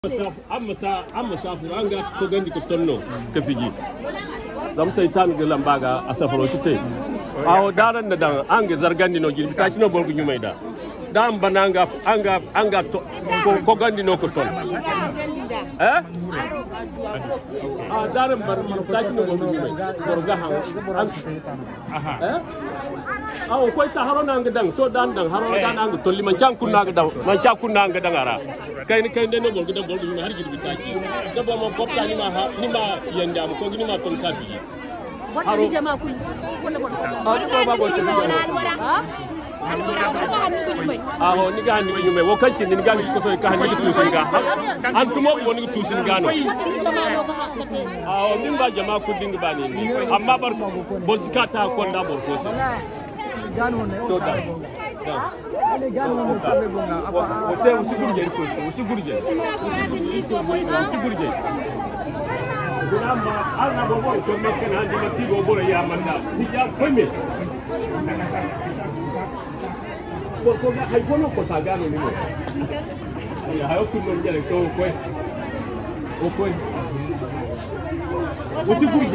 amma safuranga ko gandi ko tonno ke fiji dam seytan ge lambaga asafaro tite awo daran na dan ange zargandi no jilbi ta cino bolgu nyumayda dam bananga anga to ko gandi no ko ton daran bar ta cino bolgu nyumay borga han awo koy ta harona nga dang so dan harona dan nga tolli man cankun nga daw man cankun nga dangara kayni no bolgu dan bolgu nyumay har jilbi ta ci da bo mo popta ni ma yenda ko ni ma ton kafi haro jama kul wala ko babo aho ni ga ni nyume wo kanci ni ga ko so ka ni tusin ga antumo mo ni tusin ga no aho min ba jama kul dinga bani amma bar bo zikata ko nda bor ko so to da ote usigurje ko so usigurje Nama ana bobo ko meken handi mati bobo ya manda hija femme ko ga hay kono ko tagano ni mo ya hayo ku no jere so ko usigurje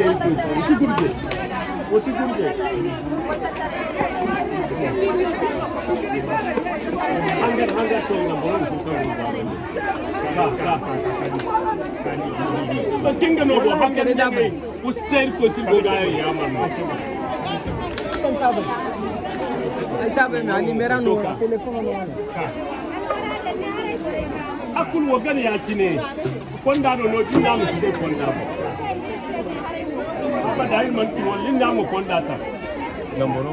anga so na bobo so ko kinga no bo hanga ni dame uster ko silgo ga ya man ay sabe me ali merano telefono no akul wo gani ya kine konda no tinda mo sibe konda ba dai man ki won linda mo konda ta namboro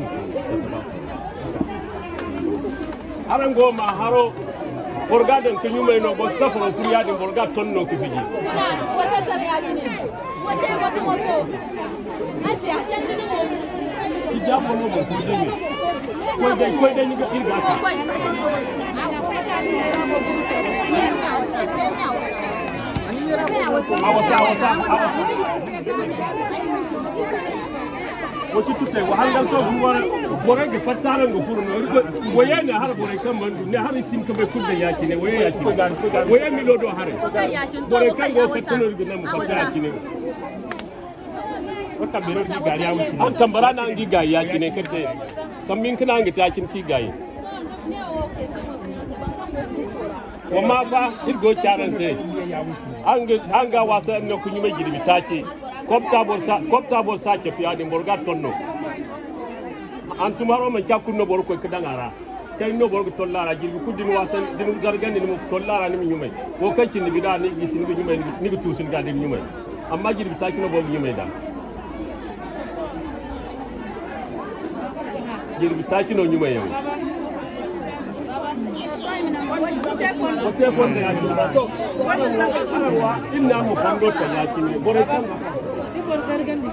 arango ma haro borgaden ko nyumay no bo safro kuriyade borga tonno ko fiji wasa sare yakine wote wasu moso ashi ajandini mo ijambo no bo kuriyade ko de ni ko irga ta awasa wasu tutte wahangal so bore ge fattaran go furno woye ne har bore kan bandu ne har sim kabe kudde yaki ne woye yaki woye mi lodo hare bore kan go fattono go nam fatta yaki ne wata biro di gari awu an tambara na ngi ga yaki ne kete kam min kana ngi takin ki gayi wama fa irgo charan se anga wasa no kunyume girbi taki kopta bor sa ke piade borga tonno antumaro ma cakunno bor ko kedangara kay no bor ko tollara jirbi kudin wasan dinu gargani ni mo tollara ni nyumay wo kanci ni bida ni gisin ni nyumay ni ko tusin ga din nyumay amma jirbi takino bor nyumay da jirbi takino nyumay yam Ote fonde ya to inna mo kondo ta ya kini bor kan bergandi